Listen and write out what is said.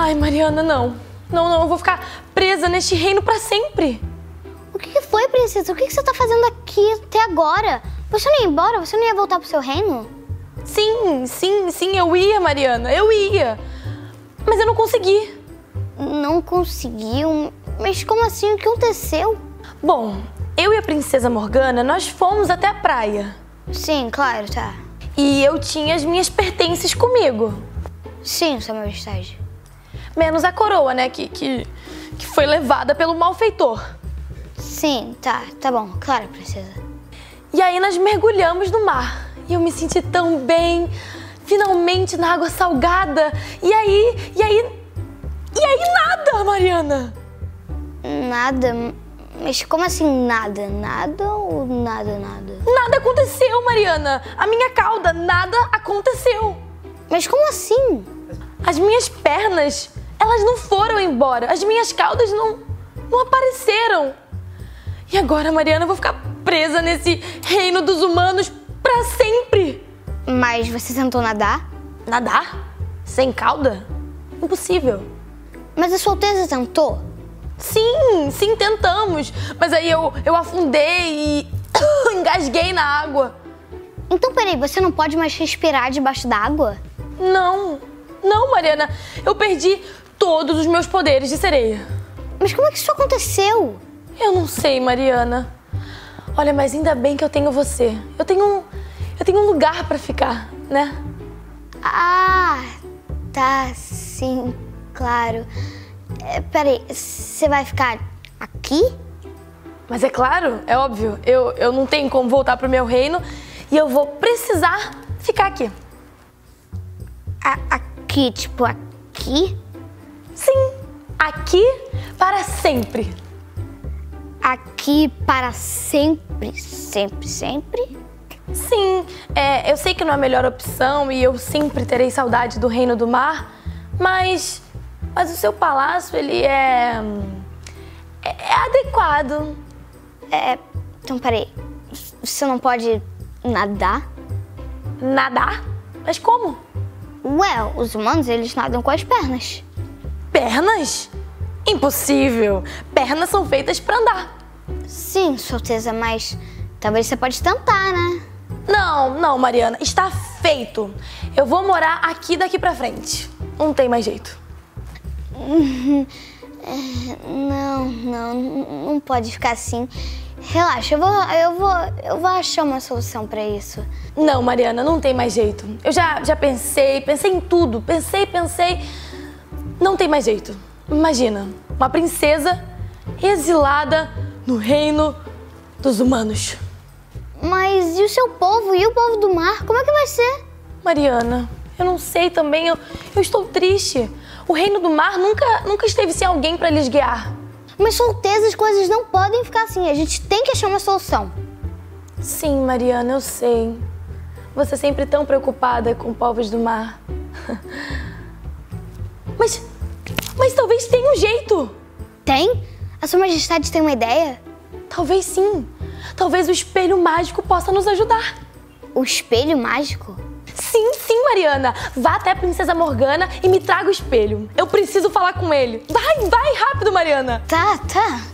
Ai, Mariana, não. Não, eu vou ficar presa neste reino pra sempre. O que foi, princesa? O que você tá fazendo aqui até agora? Você não ia embora? Você não ia voltar pro seu reino? Sim, eu ia, Mariana, eu ia. Mas eu não consegui. Não conseguiu? Mas como assim? O que aconteceu? Bom, eu e a princesa Morgana, nós fomos até a praia. Sim, claro, tá. E eu tinha as minhas pertences comigo. Sim, Sua Majestade. Menos a coroa, né, que foi levada pelo malfeitor. Sim, tá bom. Claro, princesa. E aí nós mergulhamos no mar. E eu me senti tão bem, finalmente na água salgada. E aí nada, Mariana. Nada? Mas como assim nada? Nada ou nada? Nada aconteceu, Mariana. A minha cauda, nada aconteceu. Mas como assim? As minhas pernas, elas não foram embora. As minhas caudas não apareceram. E agora, Mariana, eu vou ficar presa nesse reino dos humanos pra sempre. Mas você tentou nadar? Nadar? Sem cauda? Impossível. Mas a Sua Alteza tentou? Sim, tentamos. Mas aí eu afundei e engasguei na água. Então, peraí, você não pode mais respirar debaixo d'água? Não, Mariana. Eu perdi todos os meus poderes de sereia. Mas como é que isso aconteceu? Eu não sei, Mariana. Olha, mas ainda bem que eu tenho você. Eu tenho um lugar pra ficar, né? Ah, tá, sim, claro. Peraí, você vai ficar aqui? Mas é claro, é óbvio. Eu não tenho como voltar pro meu reino e eu vou precisar ficar aqui. Aqui, tipo aqui? Sim, aqui para sempre. Aqui para sempre? Sempre? Sim, eu sei que não é a melhor opção e eu sempre terei saudade do Reino do Mar, mas o seu palácio, ele é adequado. Então, peraí, você não pode nadar? Nadar? Mas como? Ué, os humanos, eles nadam com as pernas. Pernas? Impossível! Pernas são feitas para andar. Sim, Sua Alteza, mas talvez você pode tentar, né? Não, Mariana, está feito. Eu vou morar aqui daqui pra frente. Não tem mais jeito. Não pode ficar assim. Relaxa, eu vou achar uma solução pra isso. Não, Mariana, não tem mais jeito. Eu já pensei em tudo. Pensei. Não tem mais jeito. Imagina, uma princesa exilada no reino dos humanos. Mas e o seu povo? E o povo do mar? Como é que vai ser? Mariana, eu não sei também. Eu estou triste. O reino do mar nunca esteve sem alguém para lhes guiar. Mas, Sua Alteza, as coisas não podem ficar assim. A gente tem que achar uma solução. Sim, Mariana, eu sei. Você é sempre tão preocupada com povos do mar. Mas talvez tenha um jeito. Tem? A Sua Majestade tem uma ideia? Talvez sim. Talvez o espelho mágico possa nos ajudar. O espelho mágico? Sim, Mariana. Vá até a princesa Morgana e me traga o espelho. Eu preciso falar com ele. Vai rápido, Mariana. Tá.